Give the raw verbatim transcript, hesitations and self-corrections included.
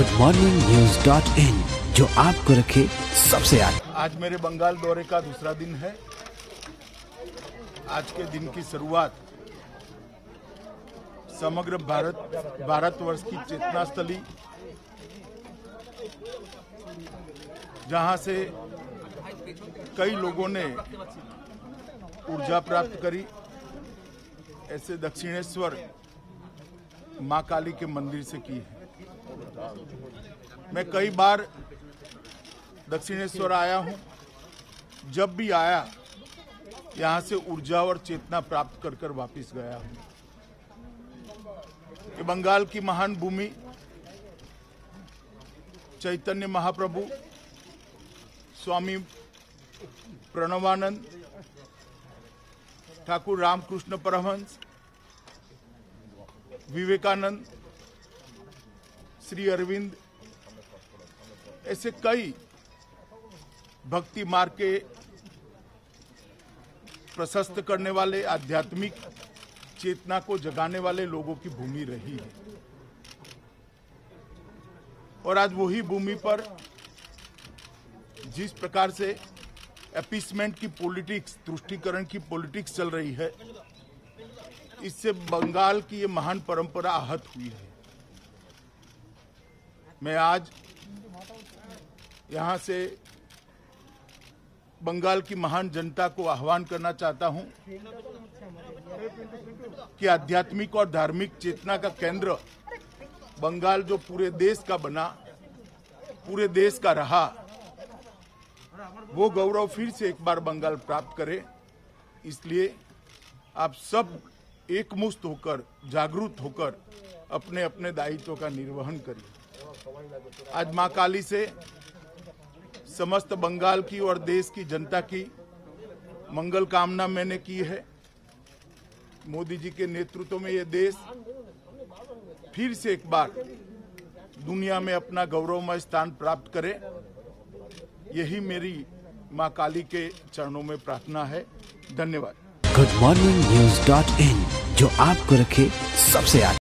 Good morning news dot in, जो आपको रखे सबसे आगे। आज मेरे बंगाल दौरे का दूसरा दिन है। आज के दिन की शुरुआत समग्र भारत भारतवर्ष की चेतना स्थली, जहां से कई लोगों ने ऊर्जा प्राप्त करी, ऐसे दक्षिणेश्वर मां काली के मंदिर से की है। मैं कई बार दक्षिणेश्वर आया हूं। जब भी आया यहां से ऊर्जा और चेतना प्राप्त कर कर वापिस गया हूं। ये बंगाल की महान भूमि चैतन्य महाप्रभु, स्वामी प्रणवानंद, ठाकुर रामकृष्ण परमहंस, विवेकानंद, श्री अरविंद, ऐसे कई भक्ति मार्ग के प्रशस्त करने वाले, आध्यात्मिक चेतना को जगाने वाले लोगों की भूमि रही है। और आज वही भूमि पर जिस प्रकार से अपीसमेंट की पॉलिटिक्स, तुष्टीकरण की पॉलिटिक्स चल रही है, इससे बंगाल की ये महान परंपरा आहत हुई है। मैं आज यहां से बंगाल की महान जनता को आह्वान करना चाहता हूं कि आध्यात्मिक और धार्मिक चेतना का केंद्र बंगाल जो पूरे देश का बना, पूरे देश का रहा, वो गौरव फिर से एक बार बंगाल प्राप्त करे। इसलिए आप सब एकमुश्त होकर, जागरूक होकर अपने अपने दायित्व का निर्वहन करिए। आज मां काली से समस्त बंगाल की और देश की जनता की मंगल कामना मैंने की है। मोदी जी के नेतृत्व में ये देश फिर से एक बार दुनिया में अपना गौरवमय स्थान प्राप्त करे, यही मेरी मां काली के चरणों में प्रार्थना है। धन्यवाद। Good morning news dot in, जो आपको रखे सबसे आगे।